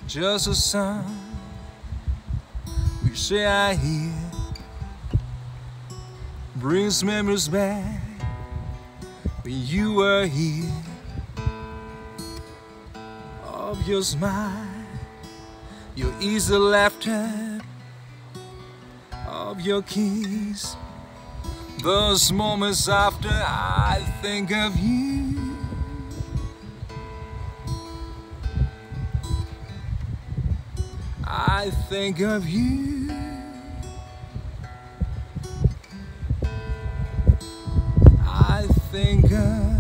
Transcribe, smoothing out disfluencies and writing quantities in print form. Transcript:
just a sound which I hear brings memories back when you were here, of your smile, your easy laughter, of your kiss. Those moments after I think of you, I think of you. I think of